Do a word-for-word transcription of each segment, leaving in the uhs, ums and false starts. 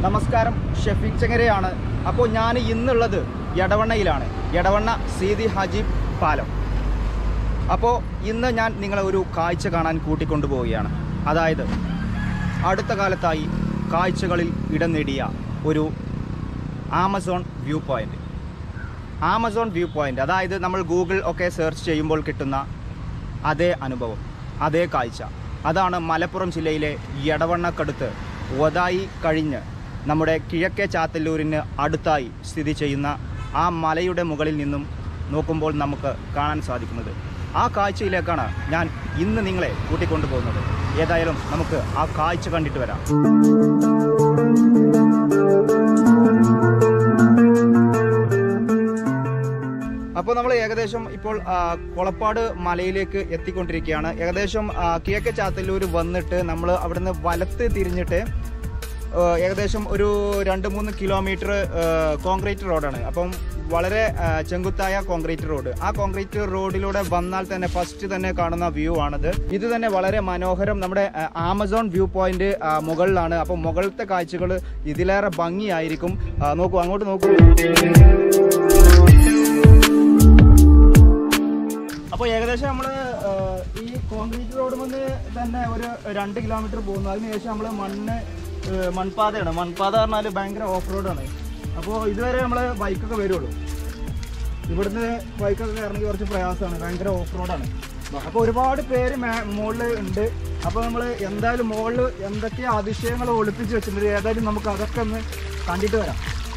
നമസ്കാരം, ഷെഫീഖ് ചെങ്ങരയാണ്. അപ്പോൾ ഞാൻ ഇന്നുള്ളത് എടവണ്ണയിലാണ്, എടവണ്ണ സീതി ഹജീബ് പാലം. അപ്പോൾ ഇന്ന് ഞാൻ നിങ്ങളെ ഒരു കാഴ്ച കാണാൻ കൂട്ടിക്കൊണ്ടുപോവുകയാണ്. അതായത് അടുത്ത കാലത്തായി കാഴ്ചകളിൽ ഇടം നേടിയ ഒരു Amazon viewpoint. Amazon viewpoint അതായത് നമ്മൾ ഗൂഗിൾ ഒക്കെ സെർച്ച് ചെയ്യുമ്പോൾ കിട്ടുന്ന അതേ അനുഭവം, അതേ കാഴ്ച. അതാണ് മലപ്പുറം ജില്ലയിലെ എടവണ്ണക്കടുത്ത് ഒതായി കഴിഞ്ഞ് നമ്മുടെ കിഴക്കേ ചാത്തല്ലൂരിന് അടുത്തായി സ്ഥിതി ചെയ്യുന്ന ആ മലയുടെ മുകളിൽ നിന്നും നോക്കുമ്പോൾ നമുക്ക് കാണാൻ സാധിക്കുന്നത്. ആ കാഴ്ചയിലേക്കാണ് ഞാൻ ഇന്ന് നിങ്ങളെ കൂട്ടിക്കൊണ്ടുപോകുന്നത്. ഏതായാലും നമുക്ക് ആ കാഴ്ച കണ്ടിട്ട് വരാം. അപ്പോൾ നമ്മൾ ഏകദേശം ഇപ്പോൾ കൊളപ്പാട് മലയിലേക്ക് എത്തിക്കൊണ്ടിരിക്കുകയാണ്. ഏകദേശം കിഴക്കേ ചാത്തല്ലൂർ വന്നിട്ട് നമ്മൾ അവിടുന്ന് വലത്ത് തിരിഞ്ഞിട്ട് ഏകദേശം ഒരു രണ്ട് മൂന്ന് കിലോമീറ്റർ കോൺക്രീറ്റ് റോഡാണ്. അപ്പം വളരെ ചെങ്കുത്തായ കോൺക്രീറ്റ് റോഡ്. ആ കോൺക്രീറ്റ് റോഡിലൂടെ വന്നാൽ തന്നെ ഫസ്റ്റ് തന്നെ കാണുന്ന വ്യൂ ആണിത്. ഇത് തന്നെ വളരെ മനോഹരം. നമ്മുടെ ആമസോൺ വ്യൂ പോയിന്റ് മുകളിലാണ്. അപ്പം മുകളിലത്തെ കാഴ്ചകൾ ഇതിലേറെ ഭംഗിയായിരിക്കും. നോക്കൂ, അങ്ങോട്ട് നോക്കൂ. അപ്പോൾ ഏകദേശം നമ്മൾ ഈ കോൺക്രീറ്റ് റോഡ് മുന്നേ തന്നെ ഒരു രണ്ട് കിലോമീറ്റർ പോകുന്നു. അതിനുശേഷം നമ്മൾ മണ്ണ് മൺപാതയാണ്. മൺപാത പറഞ്ഞാൽ ഭയങ്കര ഓഫ് റോഡാണ്. അപ്പോൾ ഇതുവരെ നമ്മൾ ബൈക്കൊക്കെ വരുള്ളൂ. ഇവിടുന്ന് ബൈക്കൊക്കെ കയറണമെങ്കിൽ കുറച്ച് പ്രയാസമാണ്, ഭയങ്കര ഓഫ് റോഡാണ്. അപ്പോൾ ഒരുപാട് പേര് മുകളിൽ ഉണ്ട്. അപ്പോൾ നമ്മൾ എന്തായാലും മുകളിൽ എന്തൊക്കെ അതിശയങ്ങൾ ഒളിപ്പിച്ച് വെച്ചിട്ടുണ്ട്. ഏതായാലും നമുക്ക് അതൊക്കെ ഒന്ന് കണ്ടിട്ട് വരാം.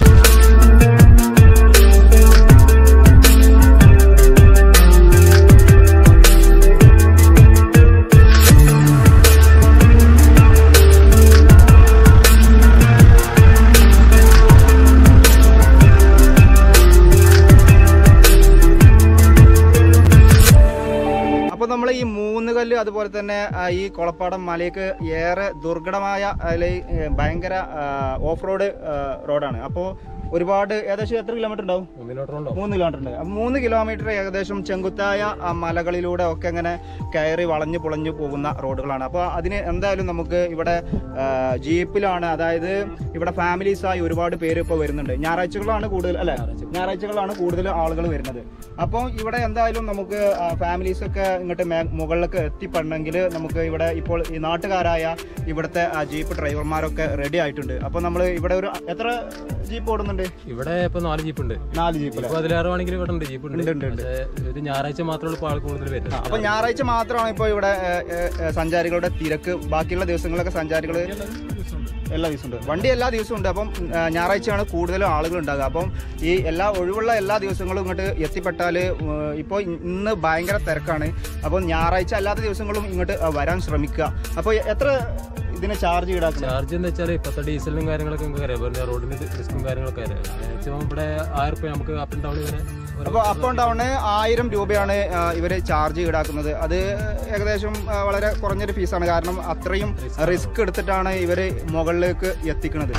നമ്മൾ ഈ മൂന്ന് കല്ല് അതുപോലെ തന്നെ ഈ കൊളപ്പാടം മലയ്ക്ക് ഏറെ ദുർഘടമായ അല്ലെങ്കിൽ ഭയങ്കര ഓഫ് റോഡ് റോഡാണ്. അപ്പോൾ ഒരുപാട് ഏകദേശം എത്ര കിലോമീറ്റർ ഉണ്ടാവും? മൂന്ന് കിലോമീറ്റർ ഉണ്ട്. മൂന്ന് കിലോമീറ്റർ ഏകദേശം ചെങ്കുത്തായ മലകളിലൂടെ ഒക്കെ ഇങ്ങനെ കയറി വളഞ്ഞു പുളഞ്ഞു പോകുന്ന റോഡുകളാണ്. അപ്പോൾ അതിന് എന്തായാലും നമുക്ക് ഇവിടെ ജീപ്പിലാണ്, അതായത് ഇവിടെ ഫാമിലീസായി ഒരുപാട് പേര് ഇപ്പോൾ വരുന്നുണ്ട്. ഞായറാഴ്ചകളാണ് കൂടുതൽ അല്ലേ ഞായറാഴ്ചകളാണ് കൂടുതൽ ആളുകൾ വരുന്നത്. അപ്പോൾ ഇവിടെ എന്തായാലും നമുക്ക് ഫാമിലീസൊക്കെ ഇങ്ങോട്ട് മുകളിലേക്ക് എത്തിപ്പെടണമെങ്കിൽ നമുക്ക് ഇവിടെ ഇപ്പോൾ ഈ നാട്ടുകാരായ ഇവിടുത്തെ ജീപ്പ് ഡ്രൈവർമാരൊക്കെ റെഡി ആയിട്ടുണ്ട്. അപ്പോൾ നമ്മൾ ഇവിടെ ഒരു എത്ര ജീപ്പ് ഓടുന്നുണ്ട്? ഇവിടെ ഇപ്പൊ നാല് ജീപ്പ് ഉണ്ട്. നാല് ജീപ്പ് അതിലേറെ വേണമെങ്കിൽ ഇവിടെ ഉണ്ട് ജീപ്പ് ഉണ്ട്. ഇത് ഞായറാഴ്ച മാത്രമേ ഇപ്പോൾ ആൾ കൂടുതൽ വരുന്നത്. അപ്പൊ ഞായറാഴ്ച മാത്രമാണ് ഇപ്പോൾ ഇവിടെ സഞ്ചാരികളുടെ തിരക്ക്. ബാക്കിയുള്ള ദിവസങ്ങളൊക്കെ സഞ്ചാരികൾ എല്ലാ ദിവസവും ഉണ്ട്, വണ്ടി എല്ലാ ദിവസവും ഉണ്ട്. അപ്പം ഞായറാഴ്ചയാണ് കൂടുതലും ആളുകൾ ഉണ്ടാകുക. അപ്പം ഈ എല്ലാ ഒഴിവുള്ള എല്ലാ ദിവസങ്ങളും ഇങ്ങോട്ട് എത്തിപ്പെട്ടാൽ ഇപ്പോൾ ഇന്ന് ഭയങ്കര തിരക്കാണ്. അപ്പം ഞായറാഴ്ച അല്ലാത്ത ദിവസങ്ങളും ഇങ്ങോട്ട് വരാൻ ശ്രമിക്കുക. അപ്പോൾ എത്ര ഇതിന് ചാർജ് ഈടാക്കും? ചാർജ് എന്ന് വെച്ചാൽ ഇപ്പോഴത്തെ ഡീസലിനും കാര്യങ്ങളൊക്കെ നമുക്ക് അറിയാം, റോഡിന്റെ റിസ്ക്കും കാര്യങ്ങളൊക്കെ അറിയാം. ഇവിടെ ആയിരം രൂപ നമുക്ക് അപ്പ് ആൻഡ് ഡൗൺ വരെ. അപ്പോൾ അപ്പ് ആൻഡ് ഡൗണ് ആയിരം രൂപയാണ് ഇവർ ചാർജ് ഈടാക്കുന്നത്. അത് ഏകദേശം വളരെ കുറഞ്ഞൊരു ഫീസാണ്. കാരണം അത്രയും റിസ്ക് എടുത്തിട്ടാണ് ഇവർ മുകളിലേക്ക് എത്തിക്കുന്നത്.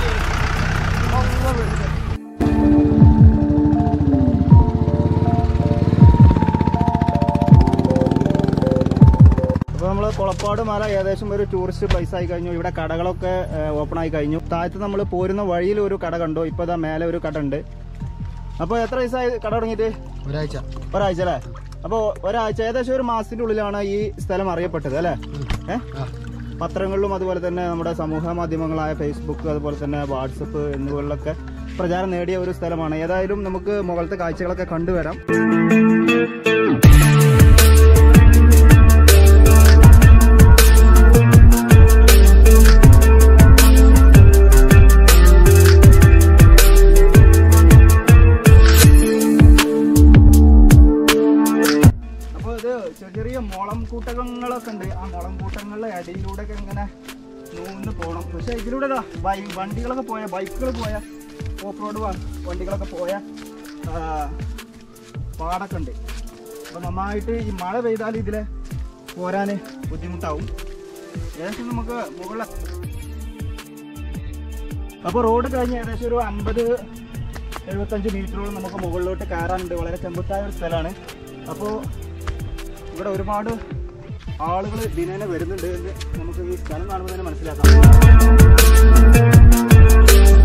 അപ്പോൾ നമ്മൾ കൊളപ്പാട് മല ഏകദേശം ഒരു ടൂറിസ്റ്റ് പ്ലേസ് ആയി കഴിഞ്ഞു. ഇവിടെ കടകളൊക്കെ ഓപ്പൺ ആയി കഴിഞ്ഞു. താഴത്ത് നമ്മൾ പോരുന്ന വഴിയിൽ ഒരു കട കണ്ടു. ഇപ്പോൾ ഇതാ മേലെ ഒരു കട ഉണ്ട്. അപ്പോൾ എത്ര ദിവസമായി കട തുടങ്ങിയിട്ട്? ഒരാഴ്ച. ഒരാഴ്ച അല്ലേ? അപ്പോൾ ഒരാഴ്ച ഏകദേശം ഒരു മാസത്തിന്റെ ഉള്ളിലാണ് ഈ സ്ഥലം അറിയപ്പെട്ടത് അല്ലേ? ഏഹ് പത്രങ്ങളിലും അതുപോലെ തന്നെ നമ്മുടെ സമൂഹ മാധ്യമങ്ങളായ ഫേസ്ബുക്ക് അതുപോലെ തന്നെ വാട്സപ്പ് എന്നിവകളിലൊക്കെ പ്രചാരം നേടിയ ഒരു സ്ഥലമാണ്. ഏതായാലും നമുക്ക് മുകളിലത്തെ കാഴ്ചകളൊക്കെ കണ്ടുവരാം. ചെറിയ മുളം കൂട്ടകങ്ങളൊക്കെ ഉണ്ട്. ആ മുളം കൂട്ടങ്ങളുടെ അടിയിലൂടെ ഒക്കെ ഇങ്ങനെ നൂന്ന് പോകണം. പക്ഷെ ഇതിലൂടെ വണ്ടികളൊക്കെ പോയ ബൈക്കുകൾ പോയ ഓഫ് റോഡ് വണ്ടികളൊക്കെ പോയ പാടൊക്കെ ഉണ്ട്. അപ്പോൾ നന്നായിട്ട് ഈ മഴ പെയ്താൽ ഇതിലെ പോരാൻ ബുദ്ധിമുട്ടാവും. ഏകദേശം നമുക്ക് മുകളിൽ അപ്പോൾ റോഡ് കഴിഞ്ഞ് ഏകദേശം ഒരു അൻപത് എഴുപത്തഞ്ച് മീറ്ററോളം നമുക്ക് മുകളിലോട്ട് കയറാനുണ്ട്. വളരെ ചെമ്പത്തായ ഒരു സ്ഥലമാണ്. അപ്പോൾ ഇവിടെ ഒരുപാട് ആളുകൾ ദിനേന വരുന്നുണ്ട് എന്ന് നമുക്ക് ഈ സ്ഥലം കാണുമ്പോൾ തന്നെ മനസ്സിലാക്കാം.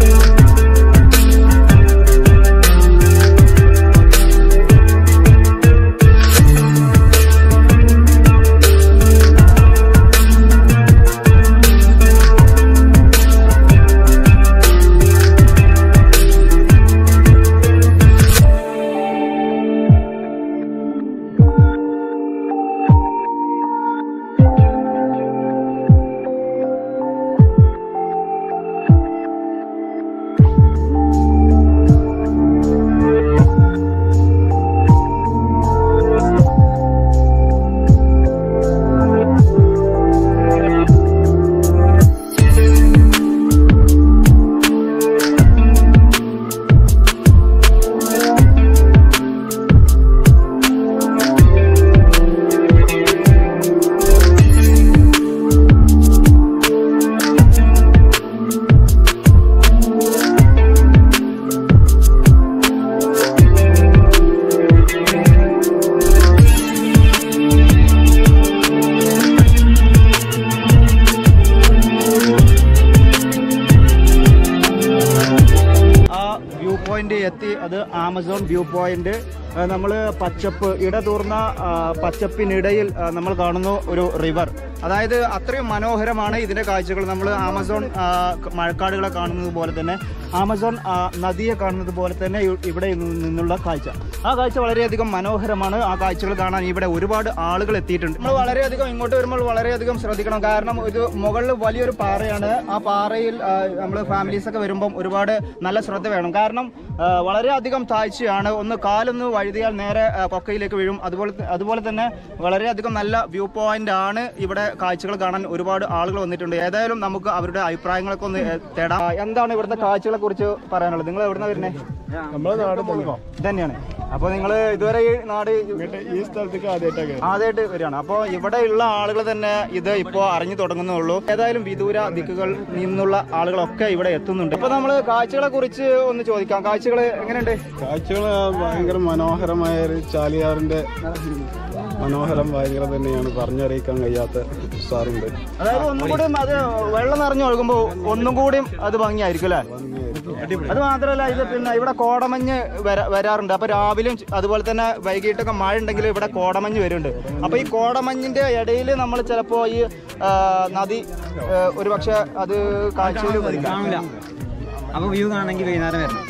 എത്തി. അത് ആമസോൺ വ്യൂ പോയിന്റ്. നമ്മൾ പച്ചപ്പ് ഇടതൂർന്ന പച്ചപ്പിനിടയിൽ നമ്മൾ കാണുന്നു ഒരു റിവർ. അതായത് അത്രയും മനോഹരമാണ് ഇതിൻ്റെ കാഴ്ചകൾ. നമ്മൾ ആമസോൺ മഴക്കാടുകളെ കാണുന്നത് പോലെ തന്നെ ആമസോൺ നദിയെ കാണുന്നത് പോലെ തന്നെ ഇവിടെ നിന്നുള്ള കാഴ്ച, ആ കാഴ്ച വളരെയധികം മനോഹരമാണ്. ആ കാഴ്ചകൾ കാണാൻ ഇവിടെ ഒരുപാട് ആളുകൾ എത്തിയിട്ടുണ്ട്. നമ്മൾ വളരെയധികം ഇങ്ങോട്ട് വരുമ്പോൾ വളരെയധികം ശ്രദ്ധിക്കണം. കാരണം ഇത് മുകളിൽ വലിയൊരു പാറയാണ്. ആ പാറയിൽ നമ്മൾ ഫാമിലീസൊക്കെ വരുമ്പം ഒരുപാട് നല്ല ശ്രദ്ധ വേണം. കാരണം വളരെയധികം താഴ്ചയാണ്. ഒന്ന് കാലൊന്ന് വഴുതിയാൽ നേരെ കൊക്കയിലേക്ക് വീഴും. അതുപോലെ അതുപോലെ തന്നെ വളരെയധികം നല്ല വ്യൂ പോയിന്റ് ആണ്. ഇവിടെ കാഴ്ചകൾ കാണാൻ ഒരുപാട് ആളുകൾ വന്നിട്ടുണ്ട്. ഏതായാലും നമുക്ക് അവരുടെ അഭിപ്രായങ്ങളൊക്കെ ഒന്ന് തേടാം. എന്താണ് ഇവിടുത്തെ കാഴ്ചകളെ കുറിച്ച് പറയാനുള്ളത്? നിങ്ങൾ എവിടുന്ന വരുന്നത്? നമ്മളെ നാട് തന്നെയാണ്. അപ്പോൾ നിങ്ങൾ ഇതുവരെ ഈ നാട് ഈ സ്ഥലത്തേക്ക് ആദ്യമായിട്ടൊക്കെ ആദ്യമായിട്ട് വരികയാണ്. അപ്പോൾ ഇവിടെയുള്ള ആളുകൾ തന്നെ ഇത് ഇപ്പോൾ അറിഞ്ഞു തുടങ്ങുന്നുള്ളൂ. ഏതായാലും വിദൂര ദിക്കുകൾ നിന്നുള്ള ആളുകളൊക്കെ ഇവിടെ എത്തുന്നുണ്ട്. അപ്പോൾ നമ്മൾ കാഴ്ചകളെ കുറിച്ച് ഒന്ന് ചോദിക്കാം. കാഴ്ചകൾ എങ്ങനെയുണ്ട്? കാഴ്ചകൾ ഭയങ്കര മനോഹരമായ ഒരു ചാലിയാറിന്റെ മനോഹരം ഭയങ്കര തന്നെയാണ്, പറഞ്ഞറിയിക്കാൻ കഴിയാത്ത സാറുണ്ട്. അതായത് ഒന്നും കൂടി അത് വെള്ളം നിറഞ്ഞു ഒഴുകുമ്പോൾ ഒന്നും കൂടിയും അത് ഭംഗിയായിരിക്കും അല്ലേ? അത് മാത്രമല്ല, ഇത് പിന്നെ ഇവിടെ കോടമഞ്ഞ് വരാറുണ്ട്. അപ്പൊ രാവിലെയും അതുപോലെ തന്നെ വൈകിട്ടൊക്കെ മഴ ഉണ്ടെങ്കിൽ ഇവിടെ കോടമഞ്ഞ് വരുന്നുണ്ട്. അപ്പൊ ഈ കോടമഞ്ഞിന്റെ ഇടയിൽ നമ്മൾ ചിലപ്പോ ഈ നദി ഒരു പക്ഷെ അത് കാഴ്ചയിൽ കാണില്ല. അപ്പൊ വ്യൂ കാണണമെങ്കിൽ വൈകുന്നേരം വരണം.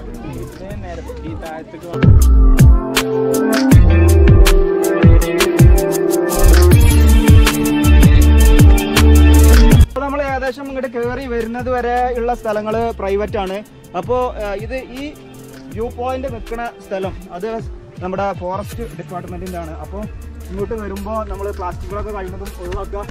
അപ്പോൾ നമ്മൾ ഏകദേശം ഇങ്ങോട്ട് കയറി വരുന്നത് വരെ ഉള്ള സ്ഥലങ്ങൾ പ്രൈവറ്റ് ആണ്. അപ്പോൾ ഇത് ഈ വ്യൂ പോയിന്റ് നിൽക്കുന്ന സ്ഥലം അത് നമ്മുടെ ഫോറസ്റ്റ് ഡിപ്പാർട്ട്മെന്റിന്റെ ആണ്. അപ്പോൾ ഇങ്ങോട്ട് വരുമ്പോൾ നമ്മൾ പ്ലാസ്റ്റിക്കുകളൊക്കെ കഴിയുന്നതും ഒഴിവാക്കുക.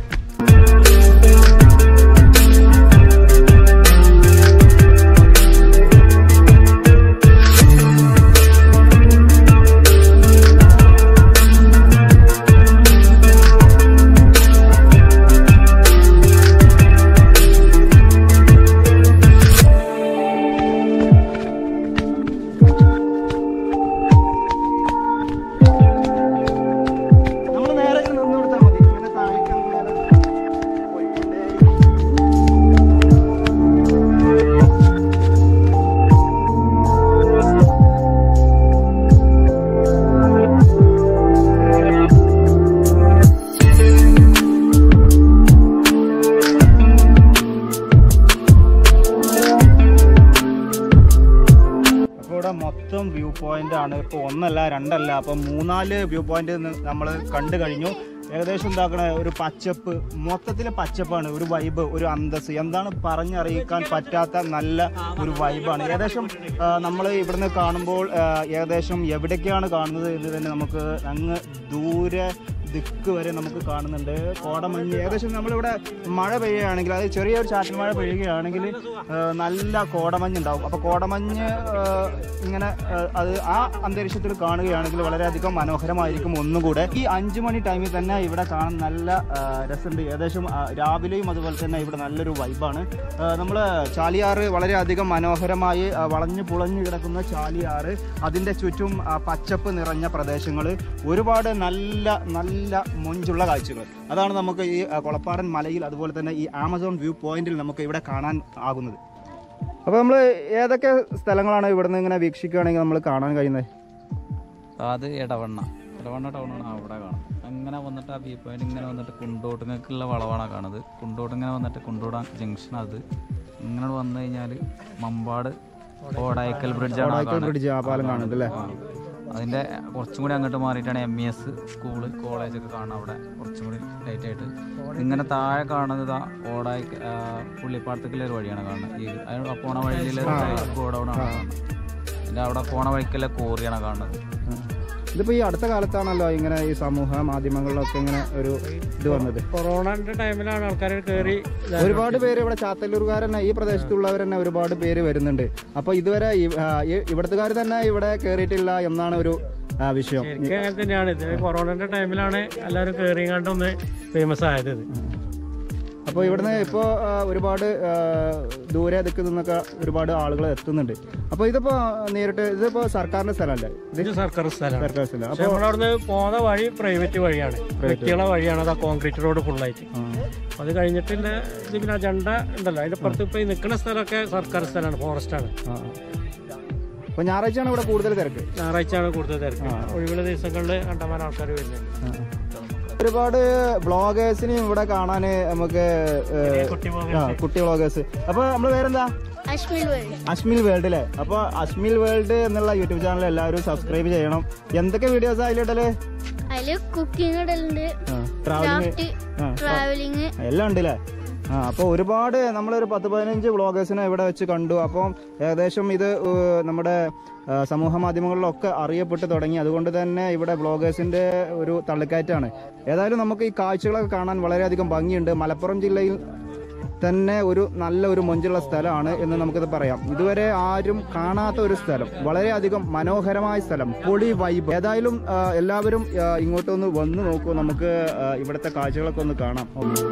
മൊത്തം വ്യൂ പോയിന്റ് ആണ്. ഇപ്പോൾ ഒന്നല്ല രണ്ടല്ല, അപ്പം മൂന്നാല് വ്യൂ പോയിന്റ് നമ്മൾ കണ്ടു കഴിഞ്ഞു. ഏകദേശം എന്താക്കണ ഒരു പച്ചപ്പ്, മൊത്തത്തിൽ പച്ചപ്പാണ്, ഒരു വൈബ്, ഒരു അന്തസ്, എന്താണ് പറഞ്ഞറിയിക്കാൻ പറ്റാത്ത നല്ല ഒരു വൈബാണ്. ഏകദേശം നമ്മൾ ഇവിടുന്ന് കാണുമ്പോൾ ഏകദേശം എവിടേക്കാണ് കാണുന്നത് എന്ന് തന്നെ നമുക്ക് അങ്ങ് ദൂരെ ദിക്ക് വരെ നമുക്ക് കാണുന്നുണ്ട്. കോടമഞ്ഞ് ഏകദേശം നമ്മളിവിടെ മഴ പെയ്യുകയാണെങ്കിൽ, അത് ചെറിയൊരു ചാറ്റൽ മഴ പെയ്യുകയാണെങ്കിൽ നല്ല കോടമഞ്ഞ് ഉണ്ടാവും. അപ്പോൾ കോടമഞ്ഞ് ഇങ്ങനെ അത് ആ അന്തരീക്ഷത്തിൽ കാണുകയാണെങ്കിൽ വളരെയധികം മനോഹരമായിരിക്കും. ഒന്നുകൂടെ ഈ അഞ്ചു മണി ടൈമിൽ തന്നെ ഇവിടെ കാണാൻ നല്ല രസമുണ്ട്. ഏകദേശം രാവിലെയും അതുപോലെ തന്നെ ഇവിടെ നല്ലൊരു വൈബാണ്. നമ്മൾ ചാലിയാറ് വളരെയധികം മനോഹരമായി വളഞ്ഞു പുളഞ്ഞു കിടക്കുന്ന ചാലിയാറ്, അതിൻ്റെ ചുറ്റും പച്ചപ്പ് നിറഞ്ഞ പ്രദേശങ്ങൾ, ഒരുപാട് നല്ല നല്ല മൊഞ്ചുള്ള കാഴ്ചകൾ, അതാണ് നമുക്ക് ഈ കൊളപ്പാടൻ മലയിൽ അതുപോലെ തന്നെ ഈ ആമസോൺ വ്യൂ പോയിന്റിൽ നമുക്ക് ഇവിടെ കാണാൻ ആകുന്നത്. അപ്പോൾ നമ്മൾ ഏതൊക്കെ സ്ഥലങ്ങളാണ് ഇവിടുന്ന് ഇങ്ങനെ വീക്ഷിക്കുകയാണെങ്കിൽ നമ്മൾ കാണാൻ കഴിയുന്നത്? അത് ഇടവണ്ണ ഇടവണ്ണ ടൗണാണ്, അവിടെ കാണാം. അങ്ങനെ വന്നിട്ട് ആ വ്യൂ പോയിന്റ് ഇങ്ങനെ വന്നിട്ട് കുണ്ടോട്ടുങ്ങൾക്കുള്ള വളവാണ് കാണുന്നത്. കുണ്ടോട്ട് ഇങ്ങനെ വന്നിട്ട് കുണ്ടോട് ജംഗ്ഷൻ, അത് ഇങ്ങനെ വന്നു കഴിഞ്ഞാൽ മമ്പാട് ഓടായിക്കൽ ബ്രിഡ്ജാണ് ബ്രിഡ്ജ് ആ പാലം കാണുന്നുണ്ട് അല്ലേ? അതിൻ്റെ കുറച്ചും കൂടി അങ്ങോട്ട് മാറിയിട്ടാണ് എം ഇ എസ് സ്കൂള് കോളേജൊക്കെ കാണുന്നത്. അവിടെ കുറച്ചും കൂടി ലൈറ്റായിട്ട് ഇങ്ങനെ താഴെ കാണുന്നത് ഓടായി പുള്ളിപ്പാടത്തേക്കുള്ള ഒരു വഴിയാണ് കാണുന്നത്. ഈ പോണ വഴിയിൽ ഗോഡൗണാണ് കാണുന്നത്. അതിൻ്റെ അവിടെ പോണ വഴിക്കുള്ള കോറിയാണ് കാണുന്നത്. ഇതിപ്പോൾ ഈ അടുത്ത കാലത്താണല്ലോ ഇങ്ങനെ ഈ സമൂഹ മാധ്യമങ്ങളിലൊക്കെ ഇങ്ങനെ ഒരു ഇത് വന്നത്. കൊറോണന്റെ ടൈമിലാണ് ആൾക്കാർ കയറി. ഒരുപാട് പേര് ഇവിടെ ചാത്തല്ലൂർക്കാർ തന്നെ, ഈ പ്രദേശത്തുള്ളവർ തന്നെ ഒരുപാട് പേര് വരുന്നുണ്ട്. അപ്പോൾ ഇതുവരെ ഇവിടുത്തുകാർ തന്നെ ഇവിടെ കയറിയിട്ടില്ല എന്നാണ് ഒരു വിഷയം. അങ്ങനെ തന്നെയാണ്. ഇത് കൊറോണന്റെ ടൈമിലാണ് എല്ലാവരും കയറിങ്ങാണ്ടൊന്ന് ഫേമസ് ആയത്. അപ്പോൾ ഇവിടുന്ന് ഇപ്പോൾ ഒരുപാട് ദൂരെ ദിക്കിൽ നിന്നൊക്കെ ഒരുപാട് ആളുകൾ എത്തുന്നുണ്ട്. അപ്പോൾ ഇതിപ്പോൾ നേരിട്ട് ഇതിപ്പോൾ സർക്കാരിൻ്റെ സ്ഥലമല്ലേ? ഇത് സർക്കാർ സ്ഥലമാണ്. സർക്കാർ സ്ഥലം. അപ്പോൾ നമ്മളവിടുന്ന് പോകുന്ന വഴി പ്രൈവറ്റ് വഴിയാണ്, വ്യക്തികളെ വഴിയാണ്. അത് കോൺക്രീറ്റ് റോഡ് ഫുള്ളായിട്ട്. അത് കഴിഞ്ഞിട്ടുള്ള ഇത് പിന്നെ അജണ്ട ഉണ്ടല്ലോ, അതിൻ്റെ പുറത്ത് ഇപ്പോൾ ഈ നിൽക്കുന്ന സ്ഥലമൊക്കെ സർക്കാർ സ്ഥലമാണ്, ഫോറസ്റ്റാണ്. അപ്പോൾ ഞായറാഴ്ചയാണ് ഇവിടെ കൂടുതൽ തിരക്ക്. ഞായറാഴ്ചയാണ് കൂടുതൽ തിരക്ക്. ഒഴിവുള്ള ദിവസങ്ങളിൽ കണ്ടമാനം ആൾക്കാർ വരുന്നുണ്ട്. ഒരുപാട് വ്ളോഗേഴ്സിനെ ഇവിടെ കാണാൻ നമുക്ക് കുട്ടി വ്ളോഗേഴ്സ്. അപ്പോൾ നമ്മൾ പേരെന്താ? അശ്മിൽ വേൾഡ് അല്ലേ? അപ്പൊ അശ്മിൽ വേൾഡ് എന്നുള്ള യൂട്യൂബ് ചാനൽ എല്ലാവരും സബ്സ്ക്രൈബ് ചെയ്യണം. എന്തൊക്കെ വീഡിയോസ് അതിലിടല്? കുക്കിംഗ് ഇടലുണ്ട്, ട്രാവലിംഗ് എല്ലാം ഉണ്ട് അല്ലേ? ആ അപ്പോൾ ഒരുപാട് നമ്മളൊരു പത്ത് പതിനഞ്ച് വ്ളോഗേഴ്സിനെ ഇവിടെ വെച്ച് കണ്ടു. അപ്പം ഏകദേശം ഇത് നമ്മുടെ സമൂഹ മാധ്യമങ്ങളിലൊക്കെ അറിയപ്പെട്ട് തുടങ്ങി. അതുകൊണ്ട് തന്നെ ഇവിടെ വ്ളോഗേഴ്സിൻ്റെ ഒരു തള്ളിക്കയറ്റാണ്. ഏതായാലും നമുക്ക് ഈ കാഴ്ചകളൊക്കെ കാണാൻ വളരെയധികം ഭംഗിയുണ്ട്. മലപ്പുറം ജില്ലയിൽ തന്നെ ഒരു നല്ല ഒരു മൊഞ്ചുള്ള സ്ഥലമാണ് എന്ന് നമുക്കിത് പറയാം. ഇതുവരെ ആരും കാണാത്ത ഒരു സ്ഥലം, വളരെയധികം മനോഹരമായ സ്ഥലം, പൊളി വൈബ്. ഏതായാലും എല്ലാവരും ഇങ്ങോട്ടൊന്ന് വന്ന് നോക്കൂ, നമുക്ക് ഇവിടുത്തെ കാഴ്ചകളൊക്കെ ഒന്ന് കാണാം.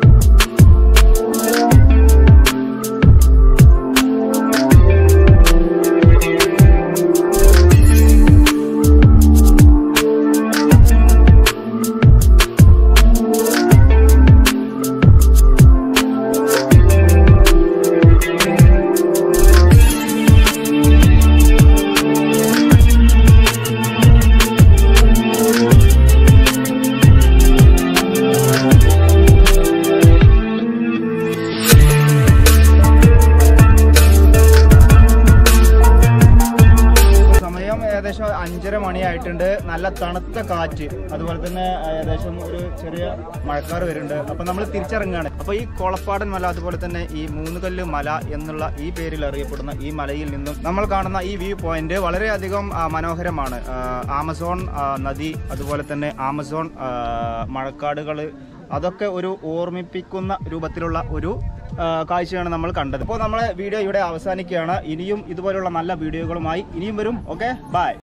ഏകദേശം അഞ്ചര മണിയായിട്ടുണ്ട്. നല്ല തണുത്ത കാറ്റ്, അതുപോലെ തന്നെ ഏകദേശം ഒരു ചെറിയ മഴക്കാറ് വരുന്നുണ്ട്. അപ്പൊ നമ്മൾ തിരിച്ചിറങ്ങുകയാണ്. അപ്പൊ ഈ കോളപ്പാടൻ മല, അതുപോലെ തന്നെ ഈ മൂന്നുകല്ല് മല എന്നുള്ള ഈ പേരിൽ അറിയപ്പെടുന്ന ഈ മലയിൽ നിന്നും നമ്മൾ കാണുന്ന ഈ വ്യൂ പോയിന്റ് വളരെയധികം മനോഹരമാണ്. ആമസോൺ നദി, അതുപോലെ തന്നെ ആമസോൺ മഴക്കാടുകൾ, അതൊക്കെ ഒരു ഓർമ്മിപ്പിക്കുന്ന രൂപത്തിലുള്ള ഒരു കാഴ്ചയാണ് നമ്മൾ കണ്ടത്. അപ്പോൾ നമ്മളെ വീഡിയോ ഇവിടെ അവസാനിക്കുകയാണ്. ഇനിയും ഇതുപോലുള്ള നല്ല വീഡിയോകളുമായി ഇനിയും വരും. Okay, by.